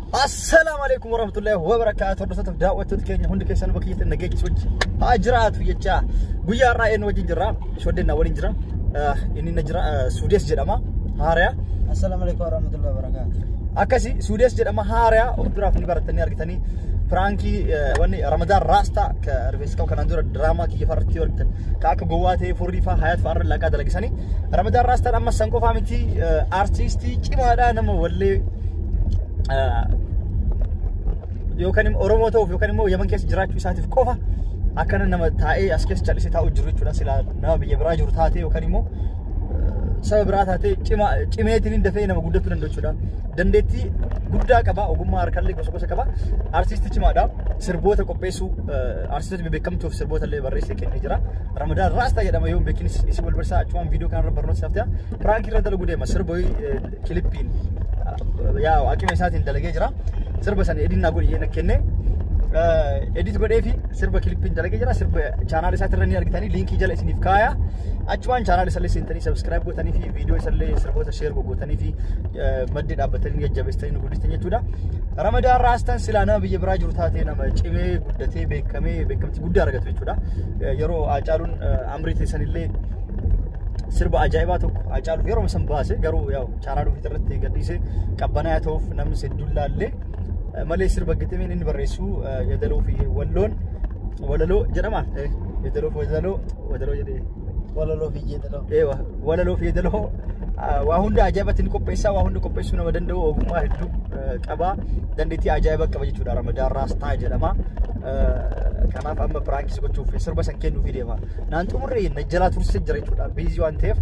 السلام عليكم ورحمة الله وبركاته. رسالة دعوة تذكرني هندك كيسان بكية النجاج سوج هاجرات ويجا ويا رأينا وجين جرا شودنا ولين جرا إني نجرا سوديس جرما هاريا. السلام عليكم ورحمة الله وبركاته. أكاسي سوديس جرما هاريا وبدرا في نبرة أرجتني فرانكي وني رمضان راستا كرفيس كم كان عندنا دراما كي فرتي ورجتن كأك جواته فوري حياة فار لقى دلقي سني رمضان راستا أما سانكو فامتي أرتيستي كم هذا نمو ولي يوكانيم أوروموتو يوكانيمو يمن كيس جراج بيساتي في كوفا أكان نما تاعي أسكيس جالس تاعو جريت ولا سلا نما بيجبراج ورثاتي يوكانيمو سبب راتاتي كم تنين دفعي نما قدرت لندو شدا دندتي قدرة كبا وقوم أركلك بسكوسة كبا أرتيست كم هذا سربوته كوبيسو أرتيست بيكم توف سربوته اللي بريسي كن هجرة رمضان راستا يدا ما يوم بيكين اسمه البرسا شوان فيديو كان ربنا سافته فرانكي ردا لقودي ما سربوي كليبين يا أكيد مساتين دلقي جرا سرب سنة إدين نقول ينا كنّه إديت قدي في سرب كليبين دلقي جرا سرب channel ساترني أركتاني لينك يجلا إسني في كايا أجوان channel سالي سنتني سبسكرايب قطاني في فيديو سالي سربوت شير قطاني في مدد أبترني يجابستني نقول إستني تودا رمضان راستان سلانا بيجبراج رثاتي نما كمي قدتي بكمي تقدر أركت في تودا يرو أجارون أمريكا سنيلي سرب أجايباتك أجارو يرو مسام باسه يرو ياو channel في ترتي قديسه كابانا يتوف نم سدولا اللي مالي سرب قتمين إن بريسو يدلو في وللو جنما يدلو في ودلو جدي وللو في جدلو إيوه وللو في جدلو وهوندا أجابت إنكو بيسا وهوندا كوبيسو نما دندو وما هدو كابا دندتي أجايبك كبا جتو دارا مدار راستا جنما كنا فهم برانكي سكوت شوف سرب سنكينو فيديو ما نانتو مري نجلا ترسل جري شو دا بيزيو أنتيف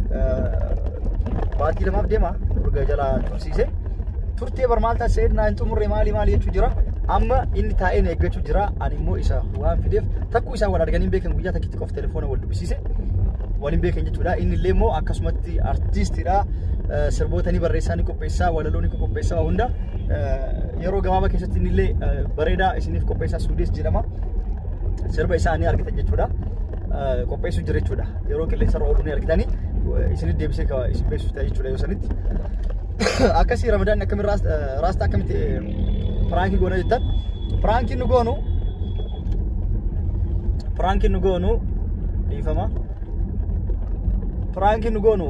باقي لما بدي ما برجع جلا ترسيسه turte barmalta seedna intu murre maali yechu jira amma inni taa'een eeggachu jira ani immoo isa waan fideef takku isa wal arganin beekan guyyaa takkitti qof telefoona wal dubbisiise walin beekan jechuudha inni illee immoo akkasumatti artistiidha sirbootani barreessanii qopheessaa walalooni qopheessaa hunda yeroo gabaabaa keessatti inni illee bareedaa isiniif qopheessaa suudees jedhama sirba isaanii argitan jechuudha qopheessu jira jechuudha yeroo qilleensa roobni argitanii isinit deebisee ka isin beeksifta jechuudha yoo sanitti akasi Ramadan akkamii raasta akkamitti pranki goona jettan pranki nu goonu dhiifama pranki nu goonu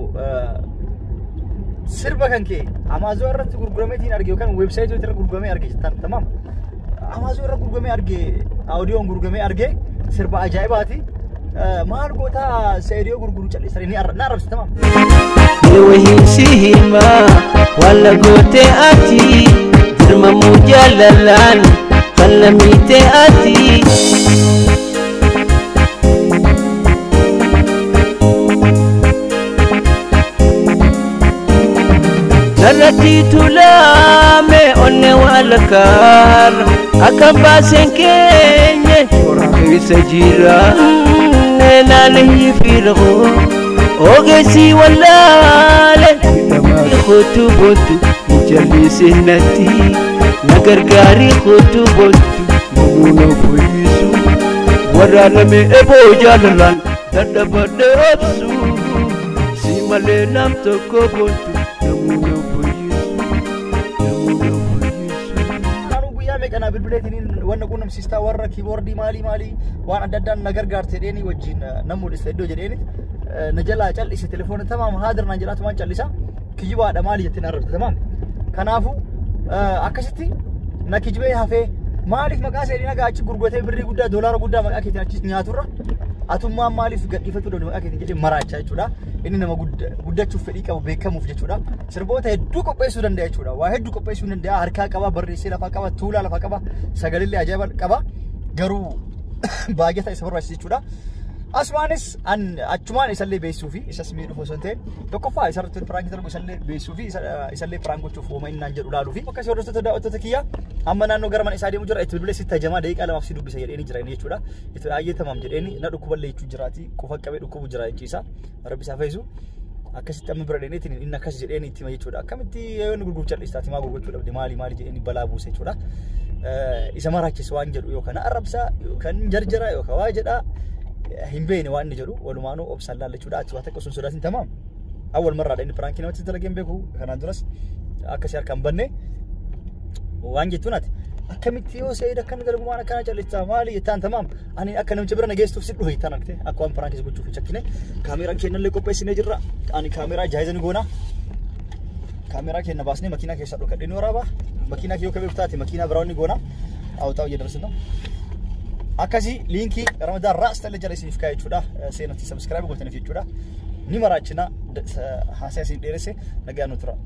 sirba kan kee Amazon irratti gurgurameetiin arge yookaan website irratti gurguramee arge jettan tamam Amazon irratti gurguramee arge audio gurguramee arge sirba ajaa'ibaati maal goota seeriyo gurguru callisanii ni arrabsi tamam وهيسيهما ولا قوتي آتي درما مجللان قلميتي آتي نلتي تلامي أني والكار أكم باسن كيني شرحي سجيرا ناني في الغور أوجسي ولا لا خطو بنتو مجلي سنتي نقرقاري خطو بنتو نمونا فيسو ورانا مي ابو جاللان تدبر أبسو سيما لنام تكو بنتو نمونا فيسو أنا بالبلاتين وانا كنا مسيستا ورا كيبوردي مالي وانا ددان نقرقار تديني وجين نمو الاستديو جديني نجلا أجل إيش تلفون تمام هادر نجلا تمان جلسا كيجوا هذا مالي يتنارد تمام كنافو أكشتي نكيجوا هفه مالي في مكان سيرنا قاعد يقولوا بري قدا دولار قدا ما أكيد نحكي نياتورا أتوما مالي في قد يفتوا دون ما أكيد نجي مراجع يجودا إني نما قدا تشوف فريق أو بيكم في يجودا سربوت هدوك بيسو دندي يجودا واحد دوك بيسو دندي هركا كبا بري سيلا فكبا تولا لفكبا سجل اللي عجيب كبا جرو باجت يسافر بس يجودا أسمانس أن أجمعان يسلي بيسوفي يسمي له فوسنتين تكفى يسرت الفرانك ترى بيسوفي يسلي فرانكو تشوفه ما ينانجر ولا لوفي وكسر ورثة تدا أتتكيا أما نانو جرمان إسادي مجرد إتبلي ستة جماعة ديك على مفسدو بسير إني جراني يشودا إتأيي تمام جراني نركوب اللي يشجراتي كوفا كبير ركوب جراني كيسا ربي سافيزو أكسر تام برادني تين إن أكسر جراني تيما يشودا كم تي نقول جرال إستاتي ما قول جرال بدي مالي جراني بلا بوسة يشودا إذا ما راكي سوانجر يوكنا أربسا يوكن جرجرا يوكا واجدا هنبين واني جرو ولمانو أبصر الله لشودا أتواتك وسون سوداتين تمام أول مرة لأن فرانكي نوتي تلاقين بيكو كان درس أكثر كم بني waan jettuun ati akkamitti yoo Said akkana dalgumaan akkana callisaa maali jettaan tamaam ani akka namicha bira nageessuuf si dhufe tan argite akka waan piraankiis gochuuf chakkine kaameraan kennallee qopheessinee jirra ani kaameraa jaayizan goona kaameraa kenna baasnee makiinaa keessa dhokadhe ni waraaba makiinaa kiyoo kabee taate makiinaa biraawni goona awtaa jedharsina akkasi linkii Ramadaan Raas tale jala isiniif kaa'ee jechuudha seenatti subscribe gootaniif jechuudha ni maraachina haasaa isin dheeresse nagaa nu tura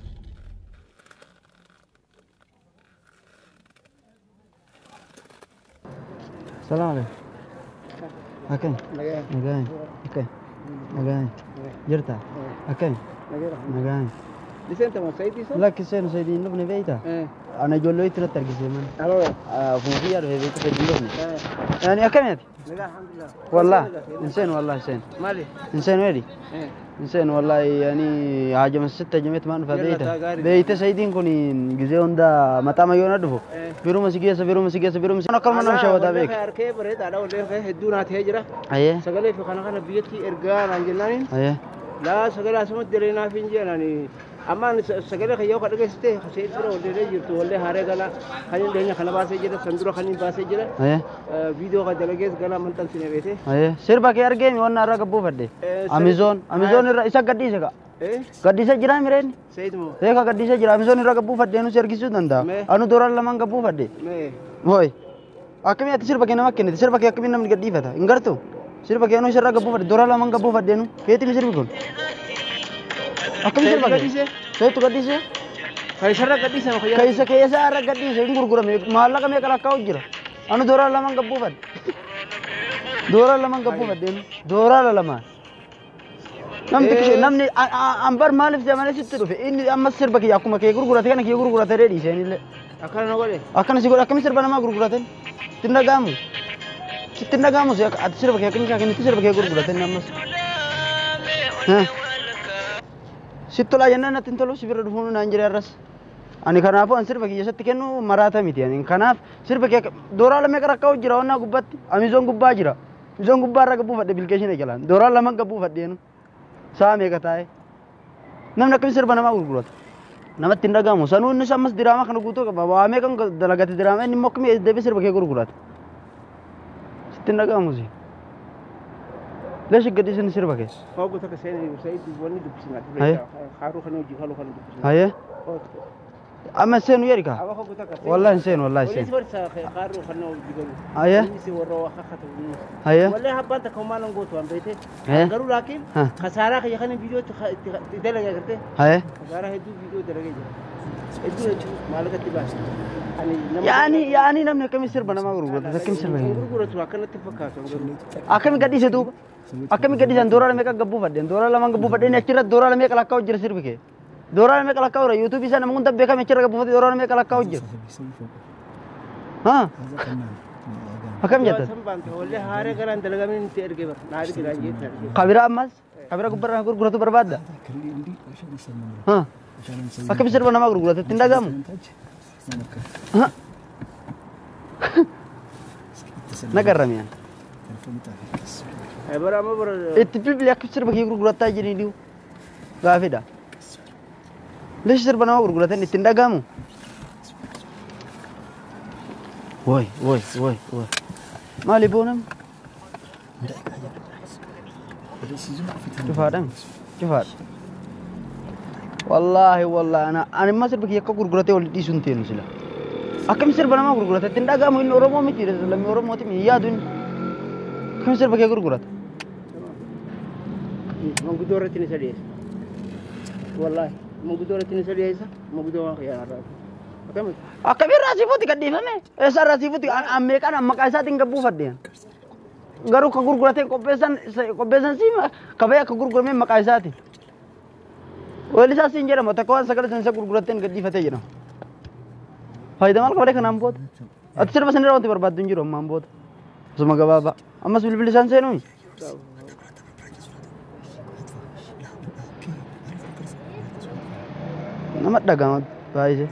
Salam alaikum. Akan. Nagaan. Okay. Nagaan. Jirta. Akan. Nagaan. Listen to Said this. Laki sen Saidin lubne beita. Ana jollo itira targise man. Hello. Fufiya de beita ke lubne. Yani akan yati. Nagaan alhamdulillah. Wallah. Insan wallah insan. Mali. Insan wedi. إنسان والله يعني هاجم الستة جمعت ما نفذيته بيته سيدين كوني جزيون دا متى ما يوندفو بيرو مسجية بيرو مسجية بيرو مسجية أنا كل ما نمشي ودا بيك أركي بريد على ولا في هدونا تهجرة أيه سقلي في خنا بيتي إرجال عنجلانين أيه لا سقلي أسمت درينا في إنجيلاني أما سقلي خيو كذا كسته خسيت برا ولا يجرت ولا هاري قلا خلين دنيا خنا باسي جرا سندرو خلين باسي جرا أيه فيديو كذا لقيت قلا من تنسيني بيته أيه سير باكي أرجع مي وانا أراك أبو فدي أمازون إسا قدي سكا قدي سجرا ميرين سيد مو سيكا قدي سجرا أمازون أراك أبو فدي أنو سير كيسو دندا أنو دوران لمان أبو فدي هوي أكمل أتى سير باكي نمك كني سير باكي أكمل نمني قدي فدا إنغرتو سير باكي أنو سير أراك أبو فدي دوران لمان أبو فدي أنو كيتي مسير بيكون أكمل سير باكي سير تو قدي سير كيسرة قدي سير كيسا أراك قدي سير إنغور غرامي مالا كمي كلا كاو جرا أنو دوران لمان أبو فدي دوران لمان أبو فدي أنو دوران لمان namni ambar maalif jamane sitti dhufe inni amma sirba kiyya akkuma kee gurgurate kana kiyya gurgurate reedi isheenillee akkana godhe akkana si godhe akkami sirba namaa gurguratan sitti dhagaamu si ati sirba kee akkami kenniti sirba kee gurguratan ammas sitti tolaa jennaan natti hin tolu si bira dhufuun naan jedhe arras ani kanaafuu an sirba kiyya satti kennu maraata miti ani kanaaf sirba kee dooraa lamee qarakkaa'u jira onnaa gubbatti amizoon gubbaa jira amizoon gubbaa irra gabbuu fadhe bilkeeshina jalaan dooraa lamaan gabbuu fadheenu saame katae namni akkam sirba namaa gurgurata namatti hin dhagahamu sanuu innis ammas diraamaa kana guutuu qaba waamee kan dalagate diraamaa inni immoo akkami deebi sirba kee gurgurata sitti hin dhagahamu si leeshi gadi isin sirba kee Fogo taka seni Said wani dubsina haru khanu ji halu khanu dubsina haye amma seenu yerika awa fogo taka wallahi seenu wallahi wani seenu swarsa haru khanu jigalu haye si waro khata haye wallahi habanta kamalan goto am bete haye garu lakin khasara ka yakhani video dalaga karte haye khasara hedu video dalaga edu edu malaka tibas yani namni akkami sirba namaa gurgurata akkami sirba gurguratu akkanatti fakkaatu garu akkami gadhiise duuba akkami gadhiisan dooraa meeqa gabbuu fadheen dooraa lamaan gabbuu fadheen achirratti dooraa meeqa lakkaa'u jira sirbi kee dooraa meeqa lakkaa'u jira yuutuubii isaa nama hunda beekame achirra gabbuu fadhee dooraa meeqa lakkaa'u jira akkam jettan wallahi haare garan dalagamin inti erge bar naadi giran jetta kabira ammas kabira gubbarraa gurguratu barbaadda akkami sirba namaa gurgurata ittiin dhagahamu nagarramiyaan barama bar itti bilbili akka sirba kee gurgurataa jirii diu gaafidha leeshi sirba namaa gurguratan ittiin dhagahamu woy maali boonam cufaadhan cufaadha wallaahi ana amma sirba kee akka gurguratee wal dhiisuun teenu sila akkam sirba namaa gurgurata ittiin dhagahamu inni oromoo miti lammii oromooti mi yaadu inni akkam sirba kee gurgurata mangudora tini sadies wallahi mangudora tini sadies mangudora ya arab akkami raasifuuti gadhiifame eessa raasifuuti ammeeqaan maqaa isaatiin gabbuu fadheen garuu ka gurgurateen qopheessan si kabee akka gurgurameen maqaa isaati weellisaa siin jedhama takka waan sagala san isa gurgurateen gadhiifatee jedhama faayidaa maal qabadee kanaan booda ati sirba sanirraa wanti barbaaddu hin jiru ammaan booda osuma gabaabaa ammas bilbili isaan seenuumi nama dhagama baay'ee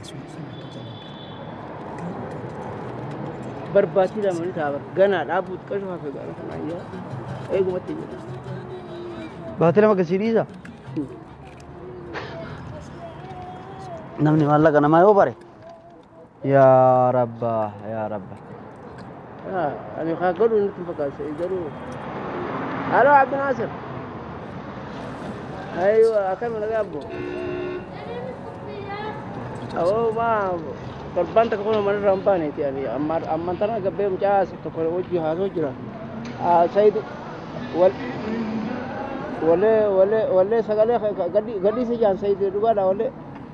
barbati da mani tabar gana dabut kashu hafe gana kana ya eegumatti jira baatila maka siriisa namni maallaqa namaa yoo bare يا رب يا رب أنا خاقلوا أنت فكر سيدروا ألو عبد الناصر أيوة أكمل أبو أو ما قربان تكون من رمباني يعني أما ترى قبل مجاز تقول وجه هذا وجرا سيد ولا سقالة قدي سجان سيد دوغادا ولا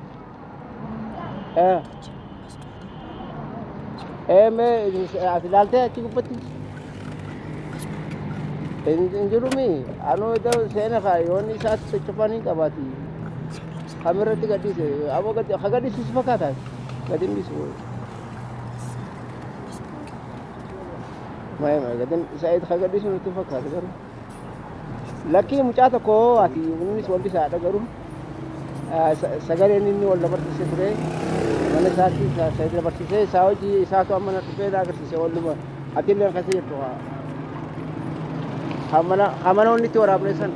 मैं फिलहाल थे अच्छी कुपत्ती इंजरू में आनो इधर सेना का योनी साथ चपानी का बात ही हमारे तो गड्डी से अब वो गड्डी से पका था गड्डी भी सो मैं शायद गड्डी से तो पका था करूँ लकी मुझे तो को आती उन्हीं से वाली साथ करूँ सगरे नहीं वाला बर्ती से पूरे मैंने साथी शायद बर्ती से साव जी साथ तो हमने तो पैदा करती से वाली में अकेले कैसे ये तो हमारा उन्हीं तो आपने सन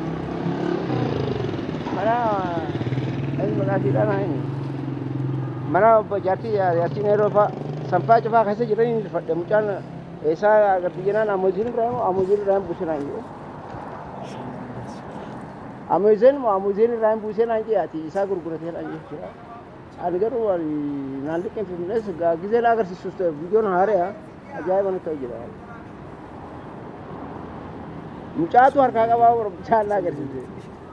हमारा ऐसे मना किया ना है हमारा जाती नहीं रोपा संपा चुपा कैसे जितने नहीं मुझे ऐसा अगर तुझे ना मुझे रहे पूछ रहा है Amazon ram पूछे ना कि आती ऐसा गुरु थे ना ये अगर वो नाली के फिटनेस गिजेला अगर सुस्त वीडियो ना आ रहे हैं अजाय बने तो गिरा मुझा तो हर कागा बाबू चाल ना कर सकते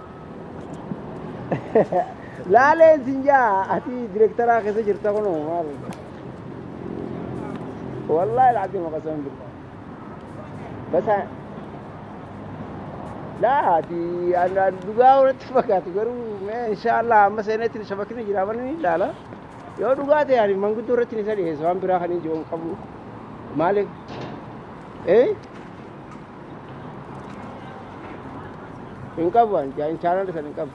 लाले सिंजा आती डायरेक्टर आ कैसे जिरता कौन हो मार والله العظيم ما قسم بالله بس لا دي أنا دوغا ورتفقات قالوا ما إن شاء الله أما سنتين شبكنا جرابني لا يا دوغا ده يعني ما قلت ورتني سري زمان براخني جون قبل مالك إيه إنكم وان جاي إن شاء الله سن إنكم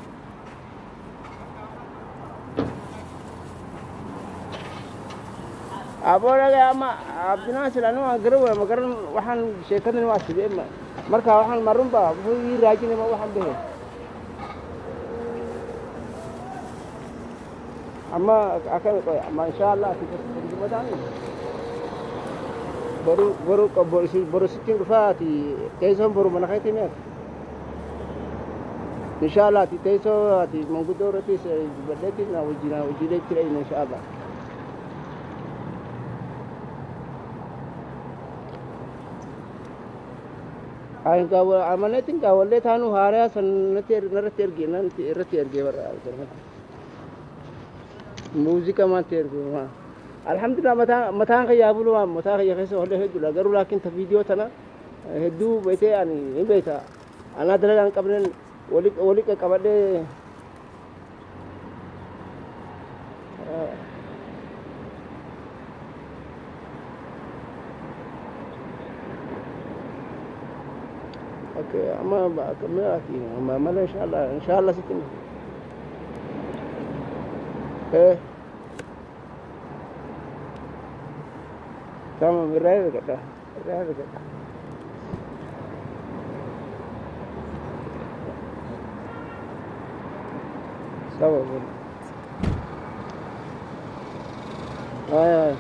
أبورا يا أما أبدنا سلانو أقرب مقرن وحن شيكنا واسد إما مركا وحن مرون با هو راجين ما وحن به أما أكمل ما إن شاء الله في مدان برو ستين رفاتي تيسون برو مناخيتي مير إن شاء الله تيسو موجود دورتي بدأتي وجينا ترين إن شاء الله Ayo kau amannya tinggal oleh thanu hari asan naratir gina naratir gimana musik amatir gimana Alhamdulillah matang kaya bulu matang kaya kese oleh itu lah garu lakin ta video thana itu bete ani ini beta anak dalam kabinet oli ke kabinet Oke, ama kamera lagi, ama mana insyaallah situ. Kamu berai kata. Sawa. Ay.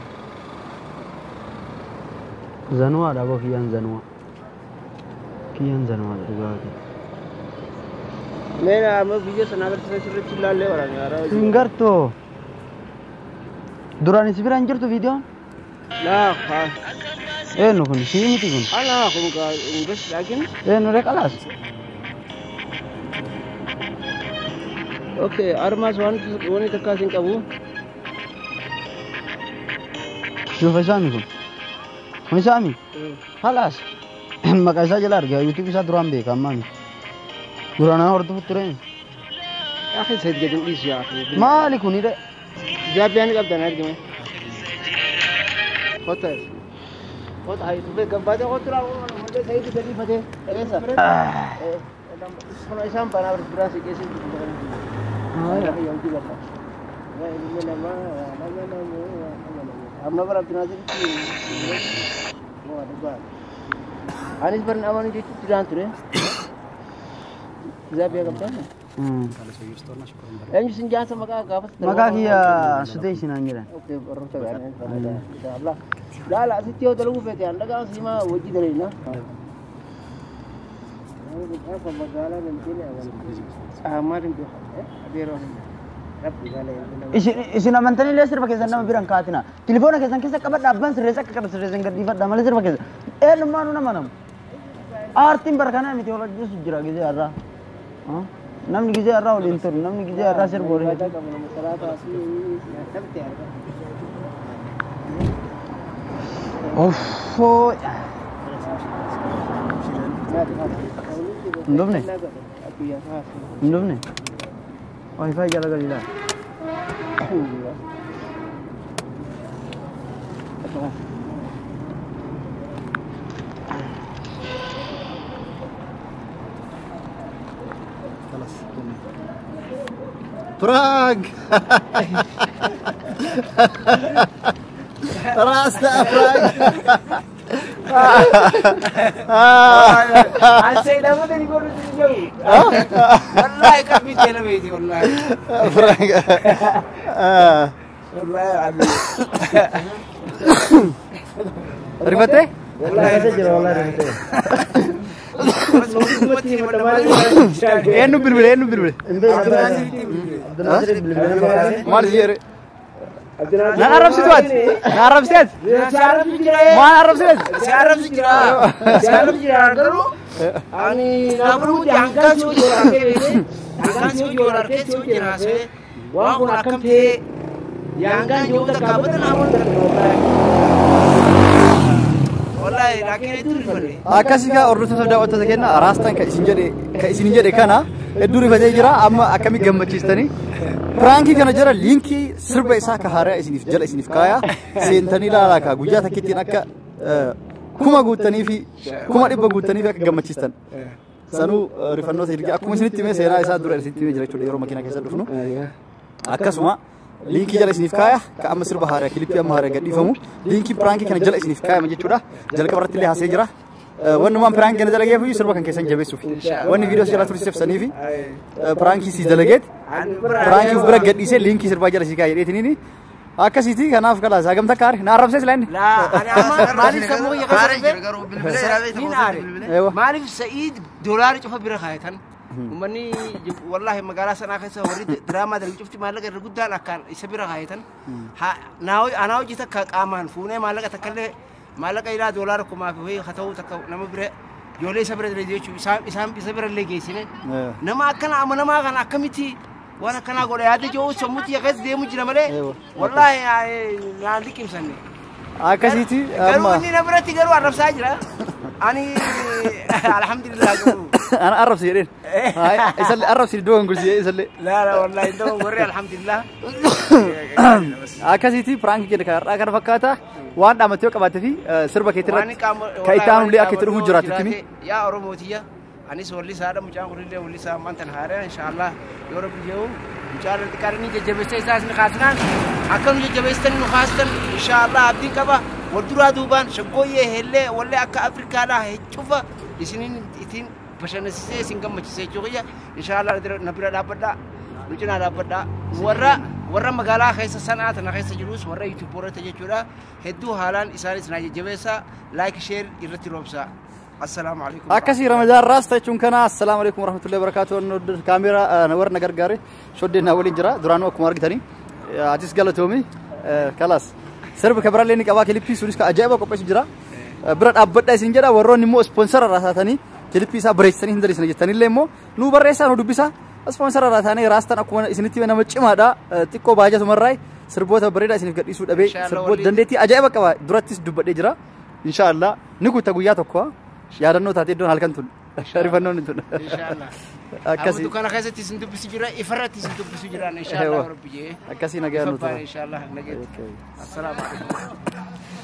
Zanwa ada bagian Zanwa. Kian Zanwa juga. Mena ama video senagar sering cilalle orang yara. Enggak tuh. Durani sibir anjir tuh video? Nah, nukun sini tikun. Alah, aku enggak Inggris lagi. Nurek alas. Oke, armas wani tekasin kabu. Coba sami kun. Sami. Halas. Makanya saja lah, YouTube bisa durang be, kamar ni. Durana orang tu putranya. Akhir saya jadi isya. Malik ni deh. Jawaban ni apa nak gimana? Hotel. Hotel itu bergambar je hotel awak. Hotel saya itu jadi pada. Esa. Kalau isam panah berberasi kesi. Ya, yang juga. Ya, ini nama. Amna berapa jenazah itu? Mau ada berapa? Anis pernah awalnya jadi tiran tu, Zabi agak berapa? Eenyu sin jaansa maqaa gaafas. Maqaa kiyya sudee isinaan jedhan. Oke, barumsa gaarii. Inshallah. Laala asitti yoo dalaguu feete an dhagaa siima wajji daleena. Apa magaalaa namtini Ahmadin bi adeero. Rabbi galee. Isin amantanii lee sirba keessan nama biran kaatina. Telefoona keessan keessa qabadha abbaan sirreessa akka qabu sirreessan gadhiifadha malee sirba keessa. Eenyummaa nu nama namu. Aartiin barkanaa miti wal ajjeesu jira gizee irraa. Namni gizee irraa waliin turu namni gizee irraa sirba waliin turu. Offoo. Ndofne. Ndofne. Wi-Fi jala galila. Prag. Rasta Prag. Asal nama tadi kau rujuk jauh. Wallahi kami jalan begini wallahi. Prag. Wallahi ada. Ribet eh? Wallahi saja wallahi ribet. Enu bilbil. Mal sih. Nah Arab situ aja. Nah Arab situ. Mana Arab situ? Siarap sejira. Terus, ani namun diangkat jualan ke ini, diangkat jualan ke sejira se. Wah aku nakam te, diangkat jualan kabar tu namun terjual. Wallahi, rakyat itu ribet. Akkasii orduutu sabdaa wantoota kenna raastaan kan isin jedhe kana hedduu rifatee jira amma akkamii gammachiistanii pirankii kana jira liinkii sirba isaa ka haaraa isiniif jala isiniif kaaya seentanii ilaalaa ka guyyaa takkittiin akka kuma guuttanii fi kuma dhibba guuttanii fi akka gammachiistan sanuu rifannoota hirgii akkuma isinitti himee seenaa isaa dura isinitti himee jira jechuudha yeroo makiinaa keessa dhufnu akkasuma liinkii jala isiniif kaaya ka amma sirba haaraa kilipii amma haaraa gadhiifamu liinkii pirankii kana jala isiniif kaayama jechuudha jalqaba irratti illee haasee jira wanumaan pirankii kana dalageef sirba kan keessan jabeessuuf wanni viidiyoo jala tursiisef sanii fi pirankii si dalageet pirankii bira gadhiisee liinkii sirbaa jala si kaayee dheetiniini akkasiiti kanaaf kala sagamta kaare na arrabsee silaani Maalif kamu ya kasar Maalif Said dollar cufa bira kaayatan Umani wallahi magala sana kaysa warid drama dari cufti malaga ruguddan akan isa bira kaayatan anaaw jita ka qaaman fuune malaga takalle malaga ila dollar kuma fi khataw takka nama bira yole isa bira jechu isam isa bira legeysine nama akana amana ma kana akamiti wana kana gola yaade jo samuti ya gas demu jira male wallahi ya dikim sanne akkasiiti amma ni nabra tigaru arabsa jira ani alhamdulillah أنا أعرف سيرين هاي يسلي أعرف سير دوغن قلسي يسلي لا والله دوغن قري الحمد لله أكاسيتي برانك كده كار أكار فكاتا وان دامتيو كبات في سربا كيترات كايتانو لي أكيد روح جرات تيمي يا أوروموتيا أني سولي سارة مجان قولي لي ولي سام مان تنهارة إن شاء الله يوروب اليوم إن شاء الله تكارني جبستي إساس نخاسنا أكون جبستني نخاستن إن شاء الله أبدي كبا ودرا دوبان شقويه هلا ولا أك أفريقيا لا هيشوفه إسنين إتين بشان السيسي سينكم مجلسي جوية إن شاء الله نبرة دابدا نجنا دابدا ورا مقالة خيس سنة أنا خيس جلوس ورا يوتيوبر تجيشورا هدو حالان إسرائيل سناجي جبسا لايك شير يرتيروبسا السلام عليكم أكاسي رمضان راست تشونكنا السلام عليكم ورحمة الله وبركاته الكاميرا نور نجار جاري شدنا أولين جرا درانو كمارك تاني عجز قالوا تومي خلاص سرب كبر لينك أواك اللي في سوريس كأجابة كوبس جرا برد أبدا سنجرا وروني مو سبونسر راساتني Filipisa beresan hindari sana jatani lemo nu beresa nu dubisa sponsor ratane rastan aku isiniti nama cimada tikko baja sumarai serbota bereda isin gad isu dabe serbot dandeti ajaib kawa duratis dubade jira insyaallah niku taguya tokko ya danno tati don halkan tun sharifan non tun insyaallah akasi dukana kaysa tisin dubisi jira ifarat tisin dubisi jira insyaallah rabbi akasi nagaya nu insyaallah nagaya assalamu alaikum